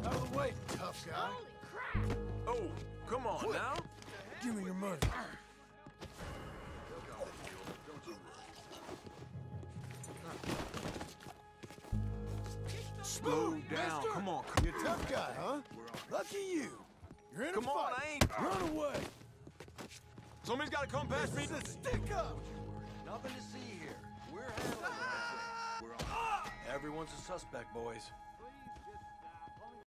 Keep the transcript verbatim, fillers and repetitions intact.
Out of the way, tough guy. Holy crap! Oh, come on Quick. now. Give me your money. Slow Move, down. mister. Come on. You tough guy, huh? Lucky you. You're in Come a on, fight. I ain't. Run away. Somebody's got to come past me. This is a stick up. Nothing to see here. We're handling it. We're on. Everyone's a suspect, boys.